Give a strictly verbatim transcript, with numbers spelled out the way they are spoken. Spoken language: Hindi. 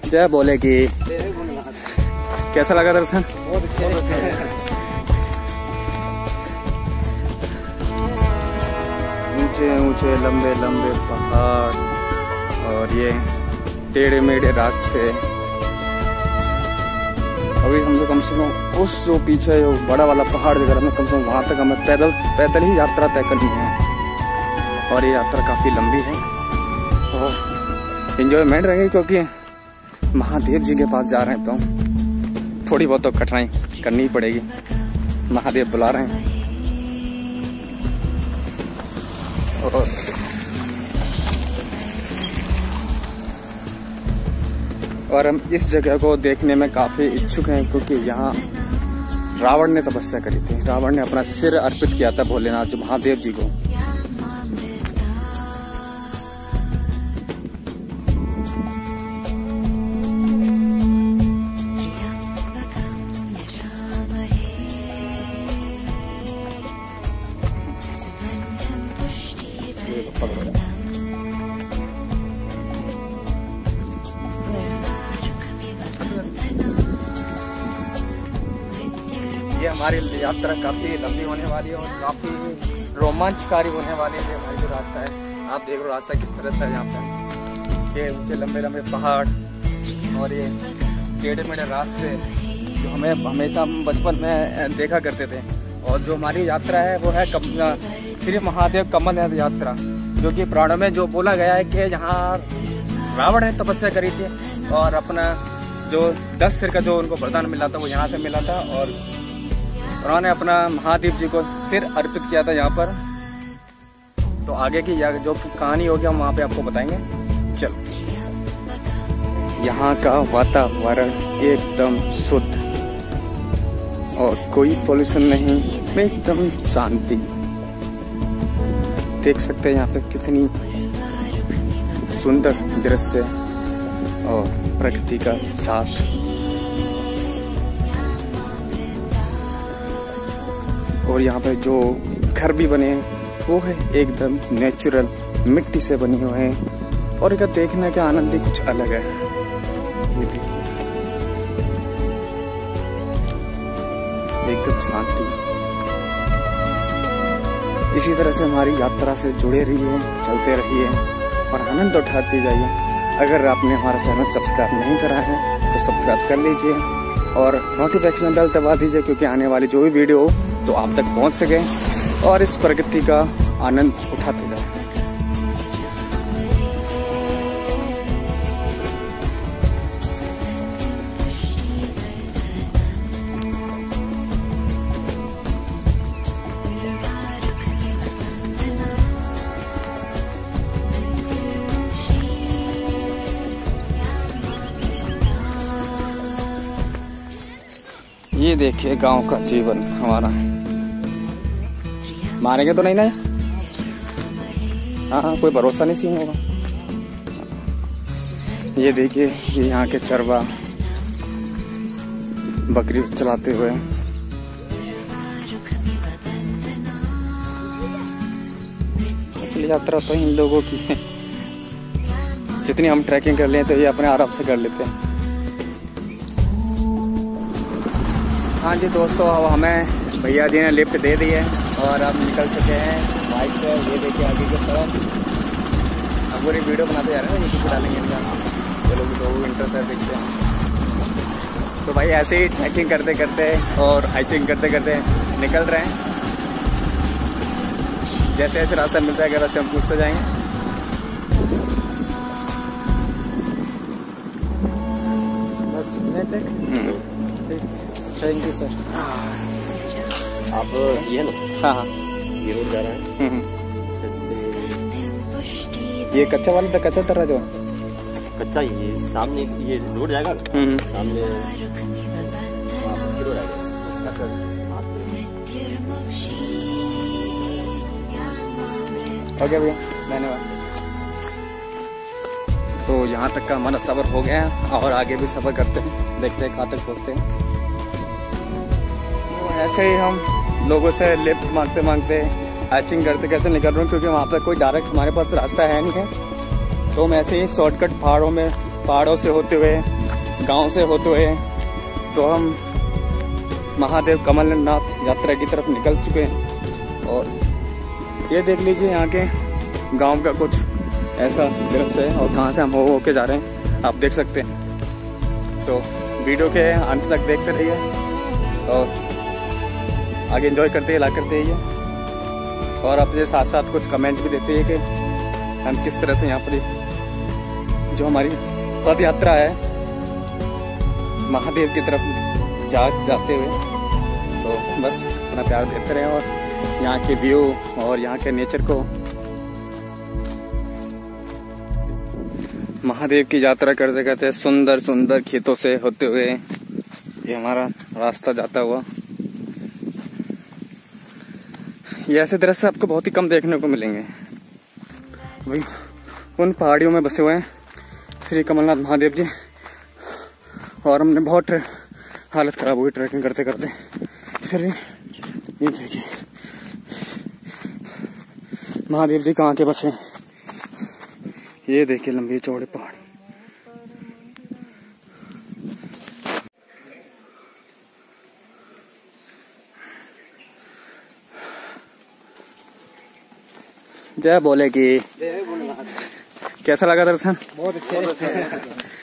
जय बोले की। कैसा लगा दर्शन? बहुत अच्छा। ऊंचे ऊंचे लंबे लंबे पहाड़ और ये टेढ़े मेढ़े रास्ते। अभी हम लोग कम से कम उस जो पीछे जो बड़ा वाला पहाड़ दिख रहा है, कम से कम वहाँ तक हमें पैदल पैदल ही यात्रा तय करनी है और ये यात्रा काफ़ी लंबी है और एंजॉयमेंट रहेगी क्योंकि महादेव जी के पास जा रहे हैं तो थोड़ी बहुत तो कठिनाई करनी ही पड़ेगी। महादेव बुला रहे हैं और और हम इस जगह को देखने में काफी इच्छुक हैं क्योंकि यहाँ रावण ने तपस्या करी थी। रावण ने अपना सिर अर्पित किया था भोलेनाथ जो महादेव जी को। ये हमारी यात्रा काफी लंबी होने वाली है और काफी रोमांचकारी होने वाली है। हमारी जो रास्ता है आप देख लो रास्ता किस तरह से है। यहाँ पे ये ऊंचे लंबे लंबे पहाड़ और ये टेढ़े मेढ़े रास्ते जो हमें हमेशा हम बचपन में देखा करते थे। और जो हमारी यात्रा है वो है श्री महादेव कमल यात्रा, जो कि पुराणों में जो बोला गया है कि यहाँ रावण ने तपस्या करी थी और अपना जो दस सिर का जो उनको वरदान मिला था वो यहाँ से मिला था और उन्होंने अपना महादेव जी को सिर अर्पित किया था यहाँ पर। तो आगे की जो कहानी होगी हम वहाँ पे आपको बताएंगे। चलो, यहाँ का वातावरण एकदम शुद्ध और कोई पोल्यूशन नहीं, एकदम शांति। देख सकते हैं यहाँ पे कितनी सुंदर दृश्य और प्रकृति का साथ। और यहाँ पे जो घर भी बने हैं वो है एकदम नेचुरल, मिट्टी से बने हुए हैं और इनका देखने का आनंद ही कुछ अलग है। ये देखिए एकदम शांति। इसी तरह से हमारी यात्रा से जुड़े रहिए, चलते रहिए और आनंद उठाते जाइए। अगर आपने हमारा चैनल सब्सक्राइब नहीं करा है तो सब्सक्राइब कर लीजिए और नोटिफिकेशन बेल दबा दीजिए क्योंकि आने वाली जो भी वीडियो हो तो आप तक पहुंच सके और इस प्रकृति का आनंद उठाते जाए। ये देखिए गांव का जीवन हमारा। मारेंगे तो नहीं ना? हाँ हाँ, कोई भरोसा नहीं सी होगा। ये देखिए ये यहाँ के चरवा बकरी चलाते हुए। असली यात्रा तो इन लोगों की है। जितनी हम ट्रैकिंग कर लें तो ये अपने आराम से कर लेते हैं। हाँ जी दोस्तों, अब हमें भैया जी ने लिफ्ट दे दी है और अब निकल चुके हैं बाइक से। ये देखिए आगे की तरफ। अब पूरी वीडियो बनाते जा रहे हैं ना, यूट्यूब पर डालेंगे इनका। चलो तो इंटरेस्ट है, देखते हैं। तो भाई ऐसे ही ट्रैकिंग करते करते और हाइकिंग करते करते निकल रहे हैं। जैसे जैसे रास्ता मिलता है वैसे हम पूछते जाएंगे। बस नहीं तक। Thank you sir. आप ये ना? हाँ हाँ, ये रोड जा रहा है। ये कच्चा वाला था, कच्चा तरह जो कच्चा ये सामने ये रोड जाएगा ना, सामने रोड आएगा। ओके भैया, धन्यवाद। तो यहाँ तक का हमारा सफर हो गया है और आगे भी सफर करते हैं, देखते हैं कहाँ तक पहुँचते हैं। तो ऐसे ही हम लोगों से लिफ्ट मांगते मांगते हाइकिंग करते करते निकल रहे हैं क्योंकि वहाँ पर कोई डायरेक्ट हमारे पास रास्ता है नहीं है। तो हम ऐसे ही शॉर्टकट पहाड़ों में पहाड़ों से होते हुए गांव से होते हुए तो हम महादेव कमलनाथ यात्रा की तरफ निकल चुके हैं। और ये देख लीजिए यहाँ के गांव का कुछ ऐसा दृश्य है और कहाँ से हम हो होके जा रहे हैं आप देख सकते हैं। तो वीडियो के अंत तक देखते रहिए और आगे एंजॉय करते ला करते रहिए और अपने साथ साथ कुछ कमेंट भी देते हैं कि हम किस तरह से यहाँ पर जो हमारी पद यात्रा है महादेव की तरफ जा जाते हुए, तो बस अपना प्यार देते रहें और यहाँ के व्यू और यहाँ के नेचर को। महादेव की यात्रा करते करते सुंदर सुंदर खेतों से होते हुए ये हमारा रास्ता जाता हुआ। ये ऐसे दृश्य आपको बहुत ही कम देखने को मिलेंगे। वही उन पहाड़ियों में बसे हुए हैं श्री कमलनाथ महादेव जी और हमने बहुत हालत खराब हुई ट्रैकिंग करते करते। फिर ये देखिए महादेव जी कहाँ के बसे, ये देखिए लंबे चौड़े पहाड़। जय बोले की। कैसा लगा दर्शन? बहुत अच्छा।